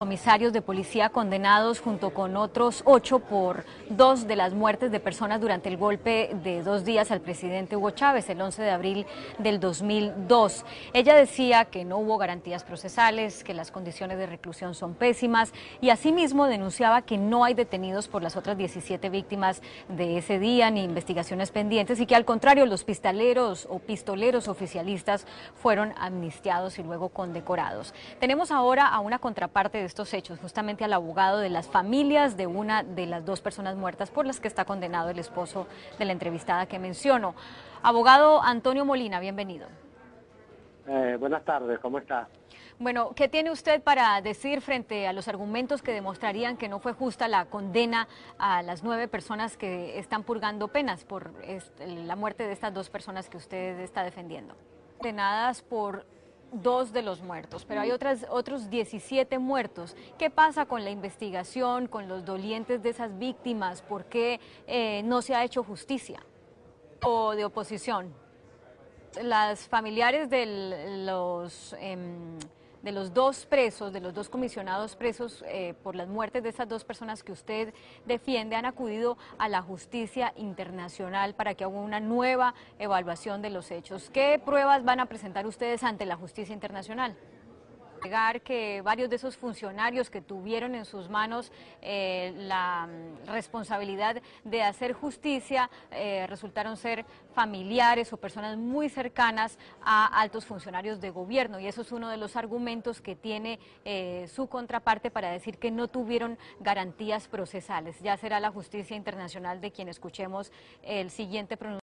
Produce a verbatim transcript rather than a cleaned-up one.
Comisarios de policía condenados junto con otros ocho por dos de las muertes de personas durante el golpe de dos días al presidente Hugo Chávez el once de abril del dos mil dos. Ella decía que no hubo garantías procesales, que las condiciones de reclusión son pésimas y asimismo denunciaba que no hay detenidos por las otras diecisiete víctimas de ese día ni investigaciones pendientes y que al contrario los pistoleros o pistoleros oficialistas fueron amnistiados y luego condecorados. Tenemos ahora a una contraparte de estos hechos, justamente al abogado de las familias de una de las dos personas muertas por las que está condenado el esposo de la entrevistada que menciono. Abogado Antonio Molina, bienvenido. Eh, buenas tardes, ¿cómo está? Bueno, ¿qué tiene usted para decir frente a los argumentos que demostrarían que no fue justa la condena a las nueve personas que están purgando penas por la muerte de estas dos personas que usted está defendiendo? Condenadas por dos de los muertos, pero hay otras, otros diecisiete muertos. ¿Qué pasa con la investigación, con los dolientes de esas víctimas? ¿Por qué eh, no se ha hecho justicia? ¿O de oposición? Las familiares de los, eh, de los dos presos, de los dos comisionados presos eh, por las muertes de esas dos personas que usted defiende, han acudido a la justicia internacional para que haga una nueva evaluación de los hechos. ¿Qué pruebas van a presentar ustedes ante la justicia internacional? Que varios de esos funcionarios que tuvieron en sus manos eh, la responsabilidad de hacer justicia eh, resultaron ser familiares o personas muy cercanas a altos funcionarios de gobierno, y eso es uno de los argumentos que tiene eh, su contraparte para decir que no tuvieron garantías procesales. Ya será la justicia internacional de quien escuchemos el siguiente pronunciamiento.